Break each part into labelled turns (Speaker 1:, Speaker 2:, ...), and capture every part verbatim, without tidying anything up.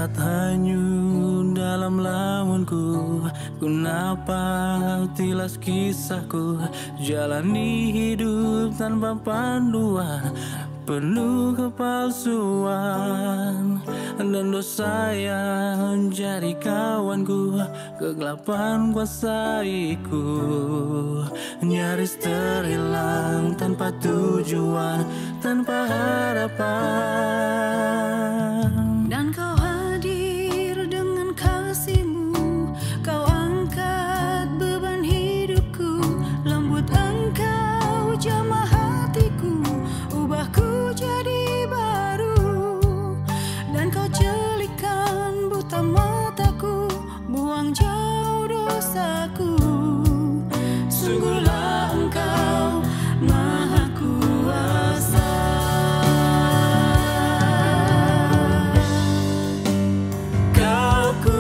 Speaker 1: saat hanyut dalam lamunku, kenapa tilas kisahku jalani hidup tanpa panduan, penuh kepalsuan dan dosa yang jadi kawanku, kegelapan kuasaiku, nyaris terhilang tanpa tujuan, tanpa harapan.
Speaker 2: Dan kau hadir dengan kasih-Mu, kau angkat beban hidupku, lembut Engkau jamah hatiku, ubahku jadi baru. Dan kau celikkan buta mataku, buang jauh dosaku. Sungguhlah Engkau Maha Kuasa.
Speaker 1: Kau ku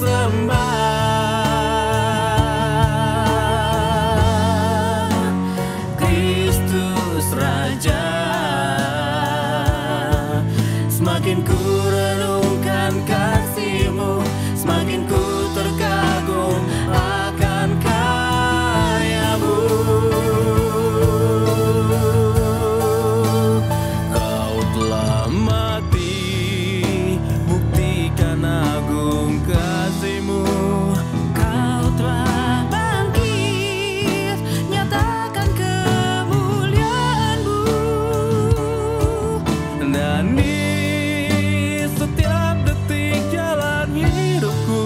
Speaker 1: sembah, Kristus Raja. Semakin ku renungkan kasih-Mu, semakin ku terkagum akan karya-Mu. Kau telah mati, buktikan agung kasih-Mu.
Speaker 2: Kau telah bangkit, nyatakan kemuliaan-Mu.
Speaker 1: Dan di setiap detik jalan hidupku,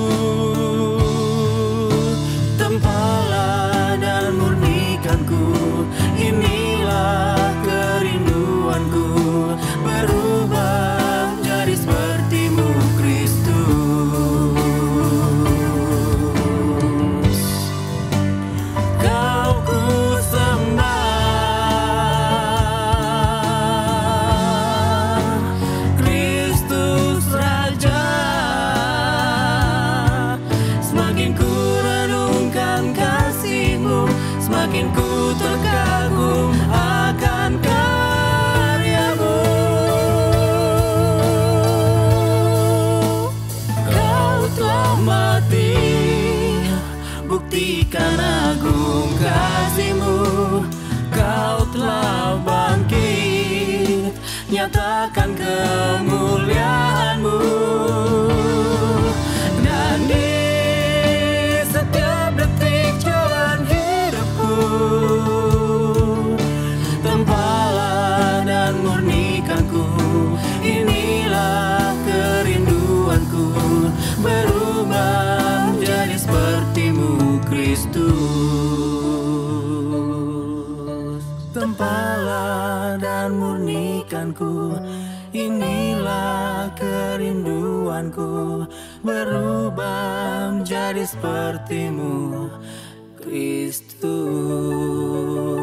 Speaker 1: tempalah dan murnikanku. Inilah kerinduanku, berubah jadi seperti-Mu Kristus. Kau ku sembah, Kristus Raja. Semakin ku renungkan kasih-Mu, semakin ku terkagum akan karya-Mu. Kau telah mati, buktikan agung kasih-Mu. Kau telah bangkit, nyatakan kemuliaan-Mu. Dan di setiap detik jalan hidupku, tempalah dan murnikanku. Inilah kerinduanku, berubah menjadi seperti-Mu Kristus. Tempalah dan murnikanku, inilah kerinduanku, berubah menjadi seperti-Mu Kristus.